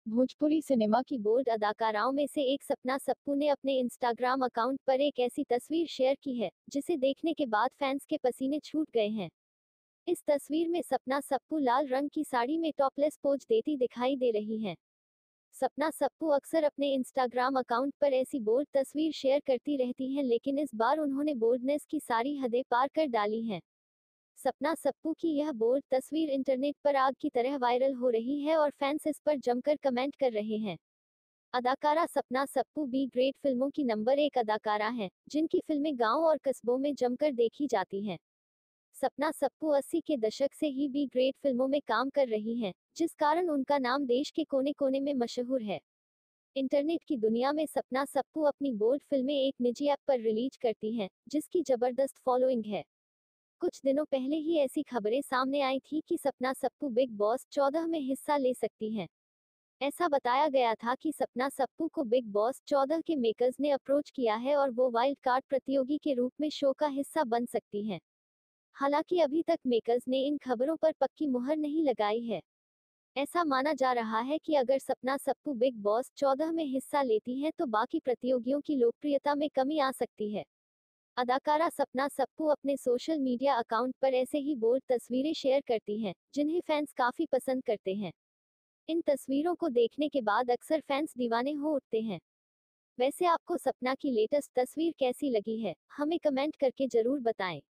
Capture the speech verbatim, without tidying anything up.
Bhojpuri cinema की bold अदाकाराओं में से एक सपना सप्पू ने अपने इंस्टाग्राम अकाउंट पर एक ऐसी तस्वीर शेयर की है जिसे देखने के बाद फैंस के पसीने छूट गए हैं। इस तस्वीर में सपना सप्पू लाल रंग की साड़ी में टॉपलेस पोज देती दिखाई दे रही हैं। सपना सप्पू अक्सर अपने इंस्टाग्राम अकाउंट पर ऐसी बोल्ड तस्वीर शेयर करती रहती हैं, लेकिन इस बार उन्होंने बोल्डनेस की सारी हदें पार कर डाली हैं। सपना सप्पू की यह बोल्ड तस्वीर इंटरनेट पर आग की तरह वायरल हो रही है और फैंस इस पर जमकर कमेंट कर रहे हैं। अदाकारा सपना सप्पू बी ग्रेट फिल्मों की नंबर एक अदाकारा हैं, जिनकी फिल्में गांव और कस्बों में जमकर देखी जाती हैं। सपना सप्पू अस्सी के दशक से ही बी ग्रेट फिल्मों में काम कर रही हैं, जिस कारण उनका नाम देश के कोने कोने में मशहूर है। इंटरनेट की दुनिया में सपना सप्पू अपनी बोल्ड फिल्में एक निजी ऐप पर रिलीज करती हैं, जिसकी जबरदस्त फॉलोइंग है। कुछ दिनों पहले ही ऐसी खबरें सामने आई थी कि सपना सप्पू बिग बॉस चौदह में हिस्सा ले सकती हैं। ऐसा बताया गया था कि सपना सप्पू को बिग बॉस चौदह के मेकर्स ने अप्रोच किया है और वो वाइल्ड कार्ड प्रतियोगी के रूप में शो का हिस्सा बन सकती हैं। हालांकि अभी तक मेकर्स ने इन खबरों पर पक्की मुहर नहीं लगाई है। ऐसा माना जा रहा है कि अगर सपना सप्पू बिग बॉस चौदह में हिस्सा लेती हैं तो बाकी प्रतियोगियों की लोकप्रियता में कमी आ सकती है। अदाकारा सपना सप्पू अपने सोशल मीडिया अकाउंट पर ऐसे ही बोल्ड तस्वीरें शेयर करती हैं, जिन्हें फैंस काफी पसंद करते हैं। इन तस्वीरों को देखने के बाद अक्सर फैंस दीवाने हो उठते हैं। वैसे आपको सपना की लेटेस्ट तस्वीर कैसी लगी है, हमें कमेंट करके जरूर बताएं।